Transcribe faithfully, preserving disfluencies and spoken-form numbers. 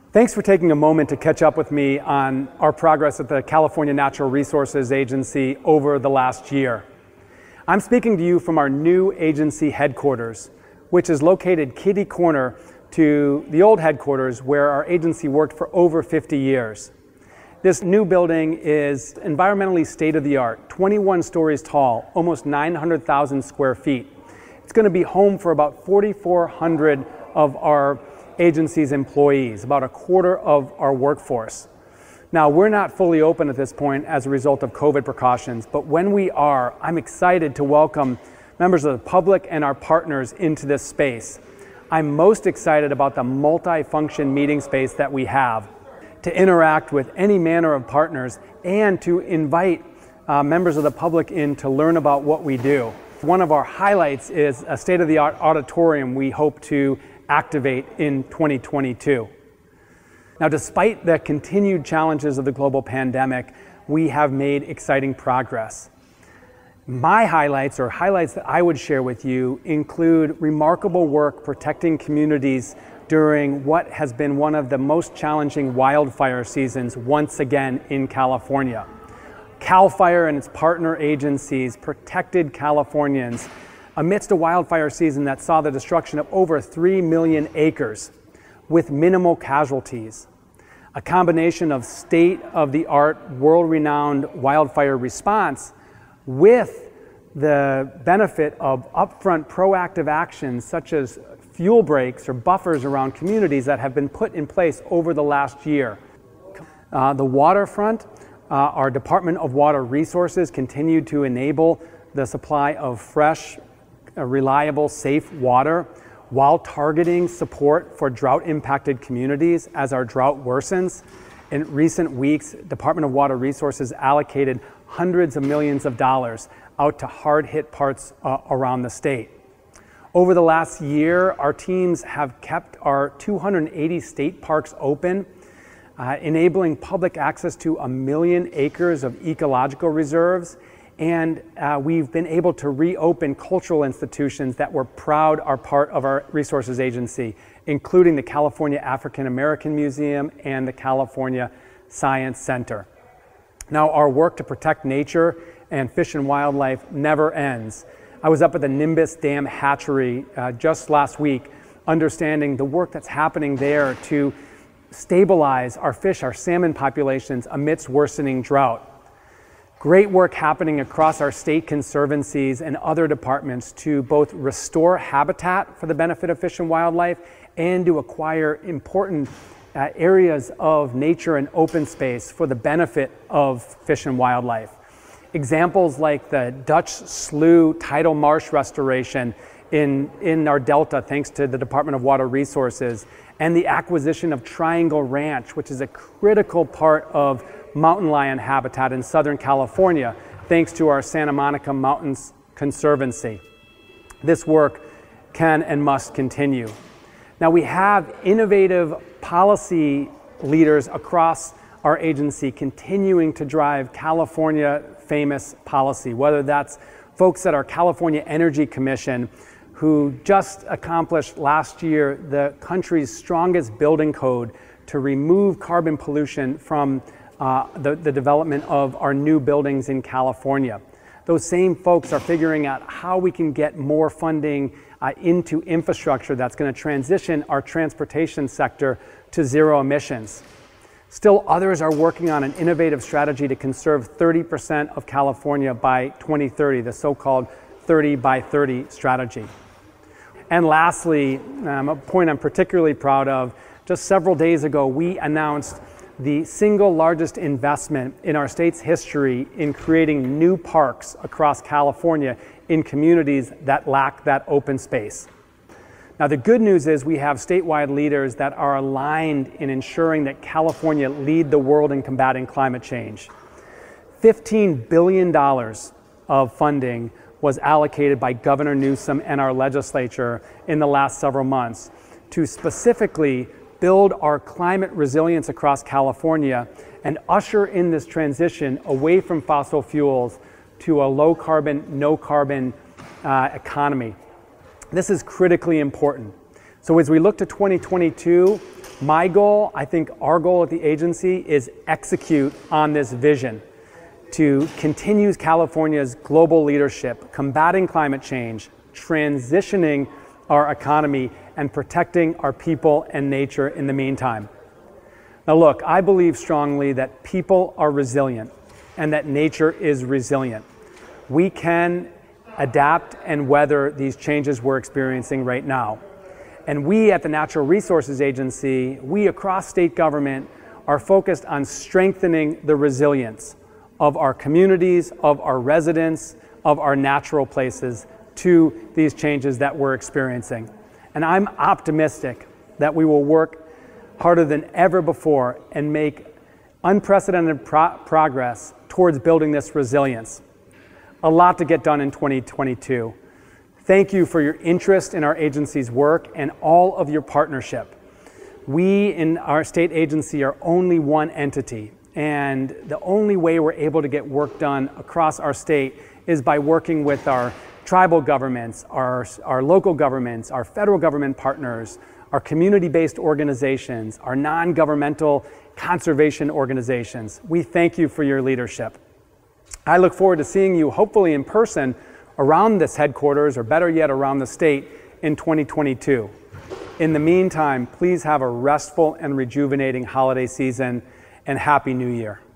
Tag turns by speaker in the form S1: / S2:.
S1: Thanks for taking a moment to catch up with me on our progress at the California Natural Resources Agency over the last year. I'm speaking to you from our new agency headquarters, which is located kitty corner to the old headquarters where our agency worked for over fifty years. This new building is environmentally state-of-the-art, twenty-one stories tall, almost nine hundred thousand square feet. It's going to be home for about forty-four hundred of our agency's employees, about a quarter of our workforce. Now, we're not fully open at this point as a result of COVID precautions, but when we are, I'm excited to welcome members of the public and our partners into this space. I'm most excited about the multi-function meeting space that we have to interact with any manner of partners and to invite uh, members of the public in to learn about what we do. One of our highlights is a state-of-the-art auditorium we hope to activate in twenty twenty-two. Now, despite the continued challenges of the global pandemic, we have made exciting progress. My highlights, or highlights that I would share with you, include remarkable work protecting communities during what has been one of the most challenging wildfire seasons once again in California. CAL FIRE and its partner agencies protected Californians amidst a wildfire season that saw the destruction of over three million acres with minimal casualties. A combination of state-of-the-art, world-renowned wildfire response with the benefit of upfront proactive actions such as fuel breaks or buffers around communities that have been put in place over the last year. Uh, the waterfront, uh, our Department of Water Resources continued to enable the supply of fresh, uh, reliable, safe water while targeting support for drought-impacted communities as our drought worsens. In recent weeks, Department of Water Resources allocated hundreds of millions of dollars out to hard-hit parts uh, around the state. Over the last year, our teams have kept our two hundred eighty state parks open, uh, enabling public access to a million acres of ecological reserves, and uh, we've been able to reopen cultural institutions that we're proud are part of our resources agency, including the California African American Museum and the California Science Center. Now, our work to protect nature and fish and wildlife never ends. I was up at the Nimbus Dam hatchery uh, just last week, understanding the work that's happening there to stabilize our fish, our salmon populations amidst worsening drought. Great work happening across our state conservancies and other departments to both restore habitat for the benefit of fish and wildlife and to acquire important uh, areas of nature and open space for the benefit of fish and wildlife. Examples like the Dutch Slough tidal marsh restoration in, in our delta, thanks to the Department of Water Resources, and the acquisition of Triangle Ranch, which is a critical part of mountain lion habitat in Southern California, thanks to our Santa Monica Mountains Conservancy. This work can and must continue. Now, we have innovative policy leaders across our agency continuing to drive California famous policy, whether that's folks at our California Energy Commission, who just accomplished last year the country's strongest building code to remove carbon pollution from uh, the, the development of our new buildings in California. Those same folks are figuring out how we can get more funding uh, into infrastructure that's going to transition our transportation sector to zero emissions. Still, others are working on an innovative strategy to conserve thirty percent of California by twenty thirty, the so-called thirty by thirty strategy. And lastly, um, a point I'm particularly proud of, just several days ago, we announced the single largest investment in our state's history in creating new parks across California in communities that lack that open space. Now, the good news is we have statewide leaders that are aligned in ensuring that California lead the world in combating climate change. fifteen billion dollars of funding was allocated by Governor Newsom and our legislature in the last several months to specifically build our climate resilience across California and usher in this transition away from fossil fuels to a low carbon, no carbon uh, economy. This is critically important. So as we look to twenty twenty-two, My goal, I think our goal at the agency, is execute on this vision to continue California's global leadership, combating climate change, transitioning our economy, and protecting our people and nature in the meantime. Now look, I believe strongly that people are resilient and that nature is resilient. We can adapt and weather these changes we're experiencing right now. And we at the Natural Resources Agency, we across state government, are focused on strengthening the resilience of our communities, of our residents, of our natural places to these changes that we're experiencing. And I'm optimistic that we will work harder than ever before and make unprecedented pro- progress towards building this resilience. A lot to get done in twenty twenty-two. Thank you for your interest in our agency's work and all of your partnership. We in our state agency are only one entity, and the only way we're able to get work done across our state is by working with our tribal governments, our, our local governments, our federal government partners, our community-based organizations, our non-governmental conservation organizations. We thank you for your leadership. I look forward to seeing you hopefully in person around this headquarters, or better yet, around the state in twenty twenty-two. In the meantime, please have a restful and rejuvenating holiday season, and Happy New Year.